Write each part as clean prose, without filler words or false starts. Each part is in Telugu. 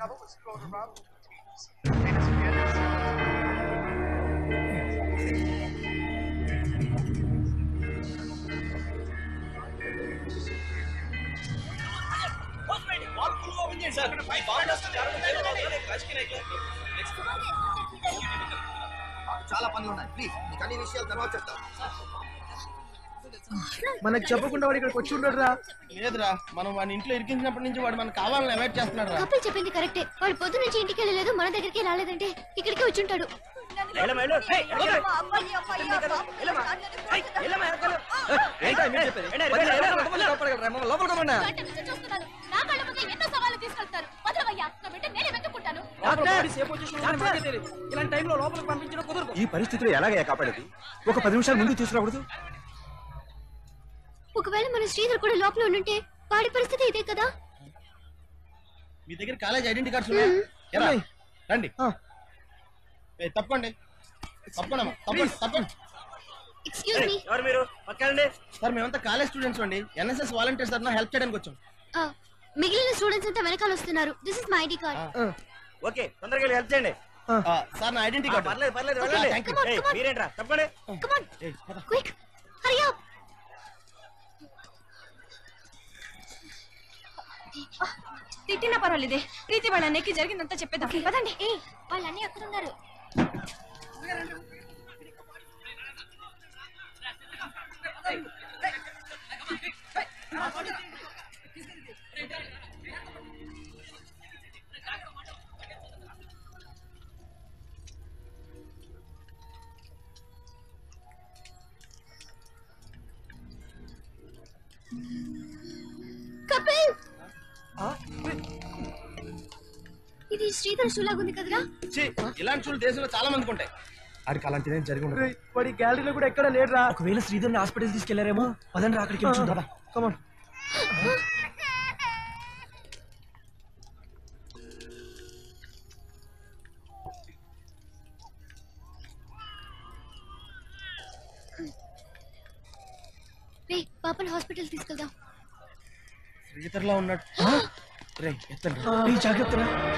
చాలా పనులు ఉన్నాయి. ప్లీజ్ మీకు అన్ని విషయాలు తర్వాత చెప్తా. మనకు చెప్పకుండా వాడు ఇక్కడికి వచ్చి ఉండడు రా. లేదురా, మనం వాడిని ఇంట్లో ఇరికించినప్పటి నుంచి వాడు మనకు కావాలని అవాయిడ్ చేస్తున్నాడు రా. కపిల్ చెప్పింది కరెక్టే. వాడు పొద్దు నుంచి ఇంటికి వెళ్ళలేదు, మన దగ్గరికి రాలేదంటే ఇక్కడికే వచ్చి ఉంటాడు. ఈ పరిస్థితిలో ఎలాగయ్యా కాపాడేది? ఒక 10 నిమిషాలు ముందు తీసుకురాకూడదు? ఒకవేళ మన శ్రీధర్ కూడా లోపల ఉండుంటే వాడి పరిస్థితి ఇదే కదా. మీ దగ్గర కాలేజ్ ఐడెంటిటీ కార్డ్స్ ఉన్నాయా? రండి, తప్పండి. Excuse me. ఎవరు మీరు? పక్కండి సార్. మేమంతా కాలేజ్ స్టూడెంట్స్ అండి. ఎన్ఎస్ఎస్ వాలంటీర్స్ తరఫున హెల్ప్ చేయడానికి వచ్చాం. మిగిలిన స్టూడెంట్స్ అంతా వెనకాల వస్తున్నారు. This is my ID card. Okay, తొందరగా హెల్ప్ చేయండి. సార్ నా ఐడెంటిటీ కార్డ్. పర్లేదు మీరేంట్రా? తప్పండి. Come on quick, hurry up. తిట్టినా పర్వాలేదే, ప్రీతి వాళ్ళ అన్నయ్యకి జరిగిందంతా చెప్పేద్దాం. పదండి. వాళ్ళన్నీ అక్కడ ఉన్నారు. కపిల్, ఇది శ్రీధర్ షూ లాగుంది కదరా. ఇలాంటి షూలు దేశంలో చాలా మందికి ఉంటాయి. ఆడికి అలాంటిదే జరిగి ఉండదు. వాడి గ్యాలరీలో కూడా ఎక్కడ లేడురా. ఒకవేళ శ్రీధర్ని హాస్పిటల్ తీసుకెళ్లారేమో. పదండి రా, అక్కడికి వచ్చి కమాన్. రే, పాపని హాస్పిటల్ తీసుకెళ్దాం. శ్రీధర్లా ఉన్నట్టు. రే ఎత్తండి, జాగ్రత్త.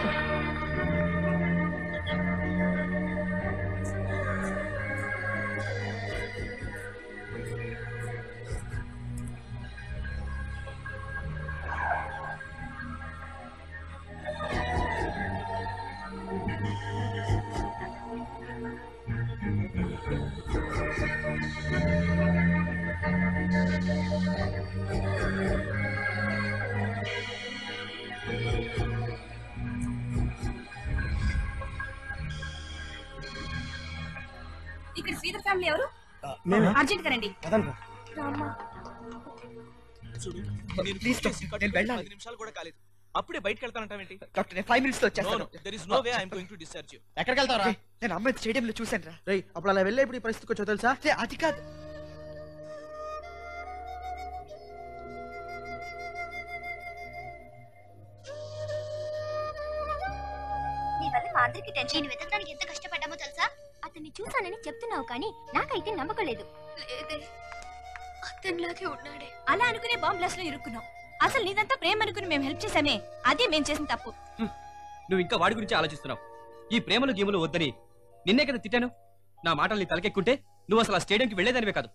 ఇక్కడ శ్రీధర్ ఫ్యామిలీ ఎవరు? అర్జెంట్ గా రండి. నిమిషాలు కూడా కాలేదు, అప్పుడే బయటకు వెళ్తానంటావేంటి? డాక్టర్, నేను 5 minutes లో వచ్చేస్తాను. There is no way I am going to discharge you. ఎక్కడికి వెళ్తారా? నేను అమ్మాయి స్టేడియం లో చూసాను రా. రేయ్, అప్పుడు అలా వెళ్ళే ఇప్పుడు ఈ పరిస్థితికి వచ్చావు తెలుసా? అది కాదు. నీ వల్ల మా అందరికి టెన్షన్ వెతకడానికి ఎంత కష్టపడ్డామో తెలుసా? అతన్ని చూసానని చెప్తున్నావు కానీ నాకైతే నమ్మకం లేదు. అతనిలాగే ఉన్నాడే. అలా అనుకునే బాంబ్ బ్లాస్ట్ లో ఇరుక్కున్నాం. అసలు నీదంతా ప్రేమ అనుకుని మేము హెల్ప్ చేసామే, అదే మేము చేసిన తప్పు. నువ్వు ఇంకా వాడి గురించి ఆలోచిస్తున్నావు. ఈ ప్రేమలు గేములు వద్దని నిన్నే కదా తిట్టాను. నా మాటలు నీ తలకెక్కుంటే నువ్వు అసలు ఆ స్టేడియంకి వెళ్లేదానివే కాదు.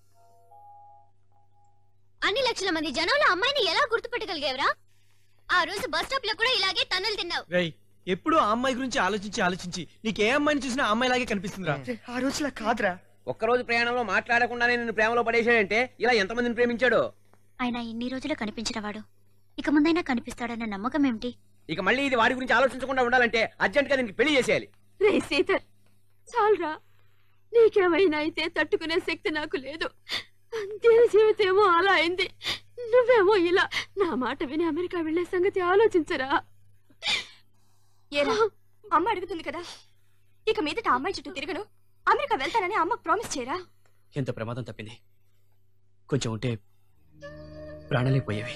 అన్ని లక్షల మంది జనంలో అమ్మాయిని ఎలా గుర్తుపెట్టగలిగేవరా? ఆ రోజు బస్ స్టాప్ లో కూడా ఇలాగే తన్నులు తిన్నావు. రేయ్, ఎప్పుడు ఆ అమ్మాయి గురించి ఆలోచించి నీకు ఏ అమ్మాయిని చూసినా అమ్మాయి లాగే కనిపిస్తుందిరా. ఆ రోజులా కాదురా. ఒక్కరోజు ప్రయాణంలో మాట్లాడకుండానే నిన్ను ప్రేమలో పడేశాడంటే ఇలా ఎంతమందిని ప్రేమించాడు? ఆయన ఇన్ని రోజులు కనిపించిన వాడు ఇక ముందైనా కనిపిస్తాడన్న నమ్మకం ఏమిటి? ఇక మళ్ళీ ఇది వాడి గురించి ఆలోచించకుండా ఉండాలంటే అర్జెంట్ గా దీనికి పెళ్లి చేసేయాలి. రే సీతర్, చాలరా. నీకేమైనా అయితే తట్టుకునే శక్తి నాకు లేదు. దేని జీవితేమో అలా అయింది, నువ్వేమో ఇలా. నా మాట విని అమెరికా వెళ్లే సంగతి ఆలోచించరా. ఏరా, అమ్మ అడుగుతుంది కదా, ఇక మీదట అమ్మాయి చుట్టూ తిరగను, అమెరికా వెళ్తానని అమ్మకు ప్రామిస్ చేయరా. ఎంత ప్రమాదం తప్పింది. కొంచెం ఉంటే ప్రాణాలే పోయేవి.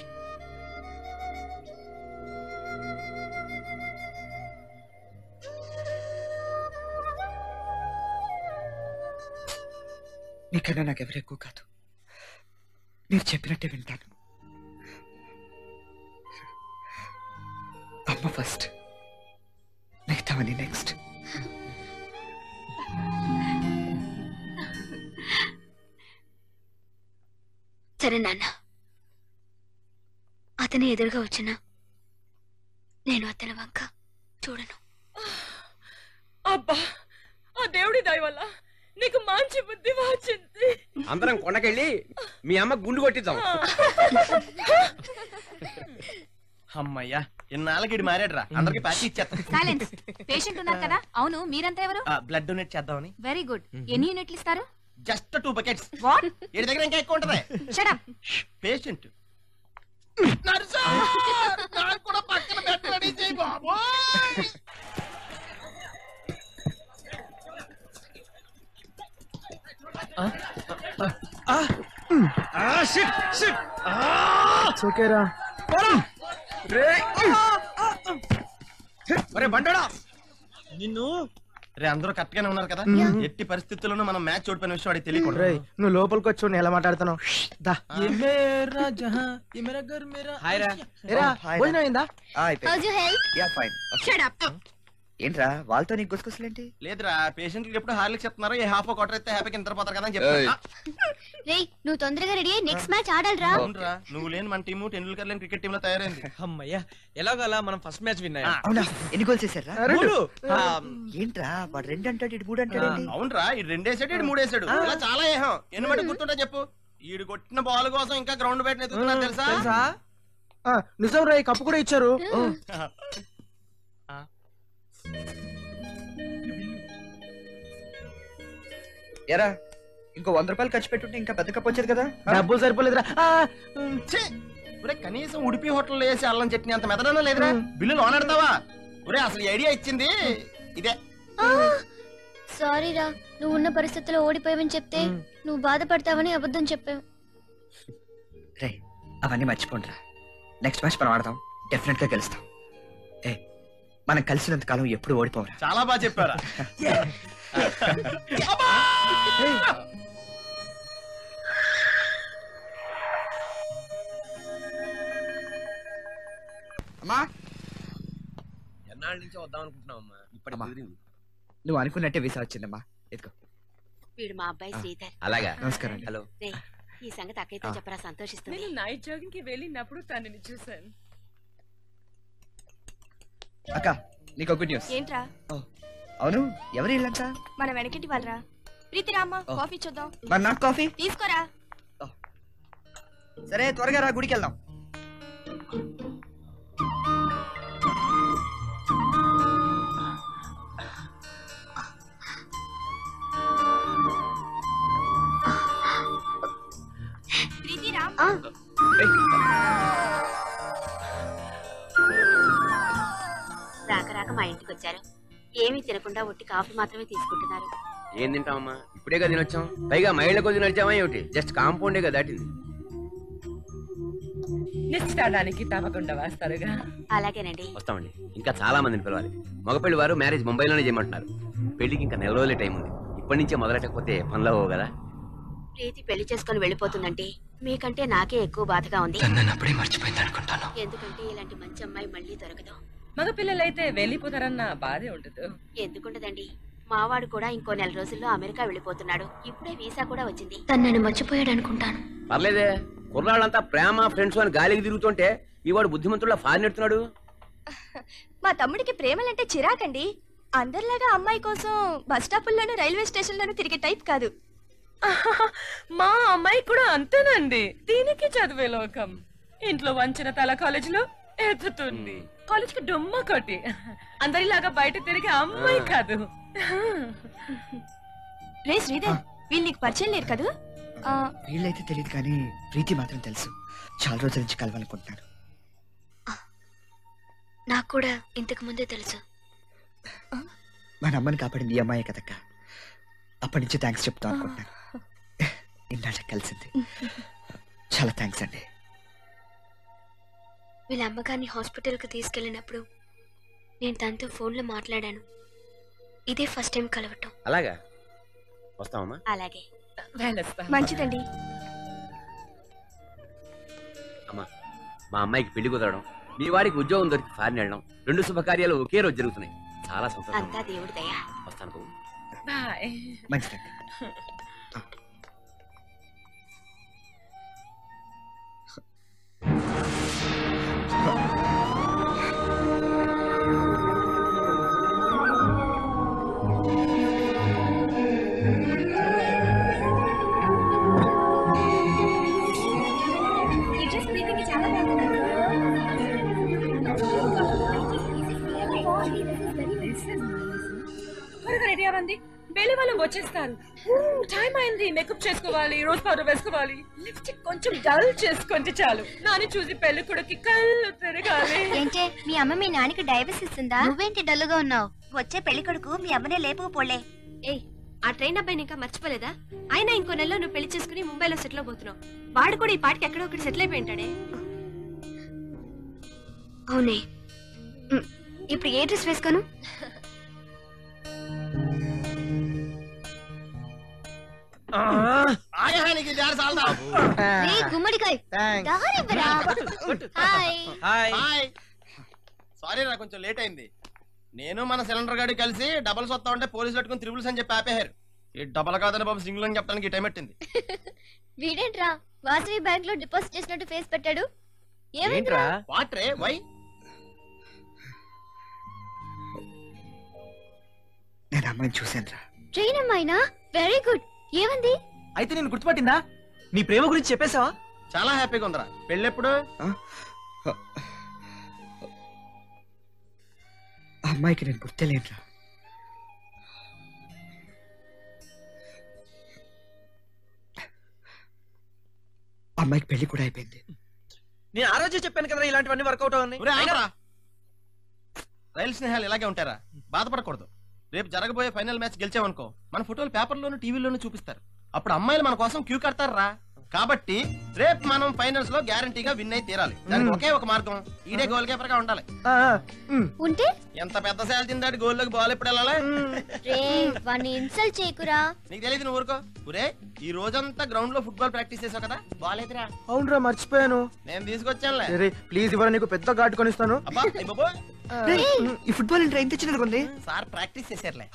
నీకన్నా నాకెవరు ఎక్కువ కాదు. మీరు చెప్పినట్టే వింటాను. అమ్మ ఫస్ట్. అవని నెక్స్ట్. సరే నాన్న, అతని ఎదురుగా వచ్చినా నేను అతని వంక చూడను. అబ్బా, ఆ దేవుడి దయ వల్ల నీకు మంచి బుద్ధి వచ్చింది. అందరం కొండకెళ్ళి మీ అమ్మ గుండు కొట్టిద్దాం. అమ్మయ్యా, ఇన్నాళ్ళకి మారాడు రా, అందరికి ప్యాచ్ ఇచ్చేస్తాం. సైలెన్స్. పేషెంట్ ఉన్నారు కదా. అవును, మీరంతా ఎవరు? బ్లడ్ డొనేట్ చేద్దామని. Very good. ఎన్ని యూనిట్లు ఇస్తారు? Just 2 buckets. వాట్? వీడి దగ్గర ఇంకా ఎక్కువ ఉంటది. Shut up. పేషెంట్ ఓకేరా. బండడా నిన్ను రే, అందరూ కరెక్ట్ గానే ఉన్నారు కదా? ఎట్టి పరిస్థితుల్లోనూ మనం మ్యాచ్ ఓడిపోయిన విషయం వాడికి తెలియకూడదు. రేయ్, నువ్వు లోపలికి వచ్చి ఎలా మాట్లాడుతున్నావు? భోజనం అయిందా? Shut up. ఏంట్రా వాళ్ళతో నీకు గుసగుసలేంటి? లేదురా, పేషెంట్ ఎప్పుడు హార్లిక్స్ చెప్తున్నారు, ఏ హాఫ్ క్వార్టర్ అయితే హ్యాపీకి నిద్రపోతారు కదా అని చెప్తా. రేయ్, నువ్వు తొందరగా రెడీ అయ్యి నెక్స్ట్ మ్యాచ్ ఆడాలిరా. అవునరా, నువ్వు లేని మన టీము టెండూల్కర్ లేని క్రికెట్ టీమ్ లో తయారైంది. అమ్మయ్యా, ఎలాగలా మనం ఫస్ట్ మ్యాచ్ విన్నాయా? అవునా, ఎన్ని గోల్స్ చేశారా? ఏంట్రా వాడు 2 అంటాడు, ఇటు 3 అంటాడు. అవునరా, ఈ 2 వేసాడు, ఇటు 3 వేసాడు. ఇలా చాలా ఏహం. ఎన్ని మట్టి గుర్తుంటా చెప్పు. ఈడు కొట్టిన బాల్ కోసం ఇంకా గ్రౌండ్ బయట ఎత్తుతున్నా తెలుసా? నిజం రా, కప్పు కూడా ఇచ్చారు. ఎరా, ఇంకో 100 రూపాయలు ఖర్చు పెట్టుంటే ఇంకా పెద్ద కప్పు వచ్చేది కదా. డబ్బులు సరిపోలేదురా. ఒరే, కనీసం ఉడిపి హోటల్లో వేసి అల్లం చట్నీ అంత మెదడనా లేదురా? బిల్లు లోన్ ఆడతావా? ఒరే, అసలు ఈ ఐడియా ఇచ్చింది ఇదే. సారీ రా, నువ్వు ఉన్న పరిస్థితుల్లో ఓడిపోయావని చెప్తే నువ్వు బాధపడతావని అబద్ధం చెప్పావు. రే, అవన్నీ మర్చిపోండిరా. నెక్స్ట్ మ్యాచ్ మనం ఆడదాం, డెఫినెట్ గా గెలుస్తాం. ఏ, మనం కలిసినంత కాలం ఎప్పుడు ఓడిపోవరా. చాలా బాగా చెప్పారా. అమ్మా, ఎన్నాళ్ళ నుంచి వద్దాం అనుకుంటున్నావు అమ్మా? ఇప్పటికి కుదిరింది. నువ్వు అనుకున్నట్టే వీసా వచ్చిందమ్మా. ఎత్తుకో. వీడు మా అబ్బాయి శ్రీధర్. అలాగా. నమస్కారం అండి. హలో. ఈ సంగతి అక్కయ్యతో చెప్పరా, సంతోషిస్తుంది. నేను నైట్ జాగింగ్ కి వెళ్ళినప్పుడు తనని చూశాను. అక్క, నీకు గుడ్ న్యూస్. ఏంట్రా? అవును, ఎవరి ఇల్లంతా? మన వెనకటి వాళ్ళరా. ప్రీతిరామ్మ, కాఫీ చూద్దాం. మరి నాకు కాఫీ తీసుకోరా. సరే, త్వరగా రా, గుడికి వెళ్దాం. ప్రీతిరామ్. రాక రాక మా ఇంటికి వచ్చారు. ఏమీ తినకుండా ఒట్టి కాఫీ మాత్రమే తీసుకుంటున్నారు. ఏం తింటామమ్మా? ఇప్పుడే కదా తినొచ్చాం. పైగా మైళ్ళ కొద్ది నడిచామా ఏమిటి? జస్ట్ కాంపౌండే కదా దాటింది. నిశ్చితాడానికి తప్పకుండా వస్తారుగా. అలాగేనండి. వస్తామండి. ఇంకా చాలా మందిని పిలవాలి. మగపెళ్లి వారు మ్యారేజ్ ముంబైలోనే చేయమంటున్నారు. పెళ్లికి ఇంకా 4 రోజులే టైం ఉంది. ఇప్పటి నుంచే మొదలెట్టకపోతే పనిలో కదా. ప్రీతి పెళ్లి చేసుకుని వెళ్ళిపోతుందంటే మీకంటే నాకే ఎక్కువ బాధగా ఉంది. ఎందుకంటే ఇలాంటి మంచి అమ్మాయి మళ్ళీ దొరకదు. మగ పిల్లలైతే వెళ్ళిపోతారన్న బాధే ఉండదు. ఎందుకుంటదండి, మావాడు కూడా ఇంకో 4 రోజుల్లో అమెరికా వెళ్ళిపోతున్నాడు. ఇప్పుడే వీసా కూడా వచ్చింది. తను నన్ను మర్చిపోయాడు అనుకుంటాను. పర్లేదే, కుర్రాళ్ళంతా ప్రేమ ఫ్రెండ్స్ అని గాలికి తిరుగుతుంటే ఈ వాడు బుద్ధిమంతుల్లో ఫారిన్ ఎడుతున్నాడు. మా తమ్ముడికి ప్రేమలంటే చిరాకండి. అందరిలాగా అమ్మాయి కోసం బస్ స్టాపుల్లోనూ రైల్వే స్టేషన్లోనూ తిరిగే టైప్ కాదు. మా అమ్మాయి కూడా అంతేనండి. దీనికి చదివే లోకం. ఇంట్లో వంచిన తల కాలేజీలో ఎత్తుతుంది. కాలేజీకి డొమ్మ కొట్టి అందరిలాగా బయట తిరిగే అమ్మాయి కాదు. రే శ్రీధర్, వీళ్ళు నీకు పరిచయం లేరు కదా? వీళ్ళైతే తెలియదు, కానీ ప్రీతి మాత్రం తెలుసు. చాలా రోజుల నుంచి కలవాలనుకుంటున్నాను. నాకు కూడా ఇంతకు ముందే తెలుసు. మన అమ్మని కాపాడింది ఈ అమ్మాయే కదక్క. అప్పటి నుంచి థ్యాంక్స్ చెప్తాం అనుకుంటున్నాను. ఇన్నాళ్ళ కలిసింది. చాలా థ్యాంక్స్ అండి. వీళ్ళ అమ్మగారిని హాస్పిటల్కి తీసుకెళ్ళినప్పుడు నేను తనతో ఫోన్లో మాట్లాడాను. ఇదే ఫస్ట్ టైం కలవటం. అలాగా, వస్తామమ్మా. అలాగే. మంచిదండి. అమ్మా, మా అమ్మాయికి పెళ్లి కుదరడం, మీ వాడికి ఉద్యోగం దొరికి ఫారిన్ వెళ్ళడం, 2 శుభకార్యాలు ఒకే రోజు జరుగుతున్నాయి. చాలా సంతోషం. అంతా దేవుడి దయ. వస్తాను బాబు. బాయ్. మంచిదక్క. ఈ డ్రెస్ ప్రీతికి చాలా బాగుంది. త్వరగా రెడీ అవ్వండి, బేలి వాళ్ళు వచ్చేస్తారు. టైం అయింది, మేకప్ చేసుకోవాలి, రోజ్ పౌడర్ వేసుకోవాలి, లిప్స్టిక్ కొంచెం డల్ చేసుకుంటే చాలు. నాని చూసి పెళ్లి కొడుకు కళ్ళు తిరగాలి. ఏంటే మీ అమ్మ మీ నాన్నకి డైవర్స్ ఇస్తుందా? నువ్వేంటి డల్లుగా ఉన్నావు? వచ్చే పెళ్లి కొడుకు మీ అమ్మనే లేపుకుపోలే. ఏయ్, ఆ ట్రైన్ అబ్బాయిని ఇంకా మర్చిపోలేదా? అయినా ఇంకో నెలలో నువ్వు పెళ్లి చేసుకుని ముంబైలో సెటిల్ అవబోతున్నావు. వాడు కూడా ఈ పాటికి ఎక్కడో ఒకటి సెటిల్ అయిపోయి ఉంటాడే. అవునే. ఇప్పుడు ఏ డ్రెస్ వేసుకోను? ఆయానికి జారి సాల్దా. గుమ్మడికాయ హాయ్. హాయ్. సారీ రా, కొంచెం లేట్ అయింది. నేను మన సిలిండర్ గాడి కలిసి డబల్స్ వస్తా ఉంటే పోలీసులు పెట్టుకుని త్రిబుల్స్ అని చెప్పి ఆపేశారు. ఈ డబల్ కాదని బాబు సింగిల్ అని చెప్పడానికి టైం పెట్టింది. వీడేంట్రా వాసవి బ్యాంక్ లో డిపాజిట్ చేసినట్టు ఫేస్ పెట్టాడు? ఏమైందిరా? వాట్ రే, వై? నేను అమ్మాయిని చూశాను రా. ట్రైన్ అమ్మాయినా? Very good. ఏమంది? అయితే నేను గుర్తుపట్టిందా? నీ ప్రేమ గురించి చెప్పేశావా? చాలా హ్యాపీగా ఉందిరా. పెళ్ళెప్పుడు? ఆ అమ్మాయికి నేను గుర్తులేనురా. అమ్మాయికి పెళ్లి కూడా అయిపోయింది. నేను ఆ రోజే చెప్పాను కదా ఇలాంటివన్నీ వర్కౌట్ అవుతాయి. ఒరే ఆగరా. రైలు స్నేహాలు ఇలాగే ఉంటారా? బాధపడకూడదు. రేపు జరగబోయే ఫైనల్ మ్యాచ్ గెలిచావనుకో, మన ఫోటోలు పేపర్లోను టీవీలోను చూపిస్తారు. అప్పుడు అమ్మాయిలు మన కోసం క్యూ కడతారా. కాబట్టి రేపు మనం ఫైనల్స్ లో గ్యారంటీగా విన్ అయి తీరాలి. దానికి ఒకే ఒక మార్గం, ఈడే గోల్ కీపర్ గా ఉండాలి. ఉంటే ఎంత పెద్ద సేల్ తిందాడు గోల్లోకి బాల్ ఎప్పుడు వెళ్ళాలి? రే వాణ్ణి ఇన్సల్ట్ చేయకురా. నీకు తెలియదు, నువ్వు ఊరుకో. ఒరే ఈ రోజంతా గ్రౌండ్ లో ఫుట్బాల్ ప్రాక్టీస్ చేసావు కదా, బాల్ ఎదురా. అవునరా, మర్చిపోయాను. నేను తీసుకొచ్చానులే. ప్లీజ్ ఇవ్వరా, నీకు పెద్ద ఘాటు కొనిస్తాను. అబ్బా అయ్ బాబోయ్. ఈ ఫుట్బాల్ ఏంట్రా ఇంత చిన్నది ఉంది? Sir practice చేశారులే.